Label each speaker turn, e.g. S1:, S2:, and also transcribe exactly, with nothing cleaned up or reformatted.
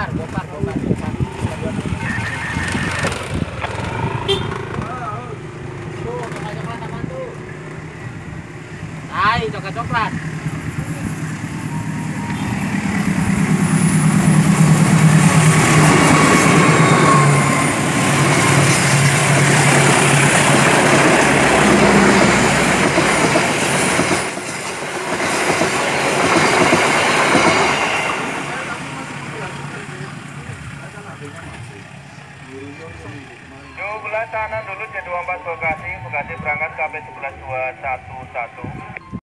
S1: bongkar, bongkar, bongkar, bongkar. Tuh, coklat-coklat apa tuh? Hai, coklat-coklat.
S2: dua belas tahanan dulu C dua puluh empat Bekasi, Bekasi berangkat K P sebelas dua satu satu.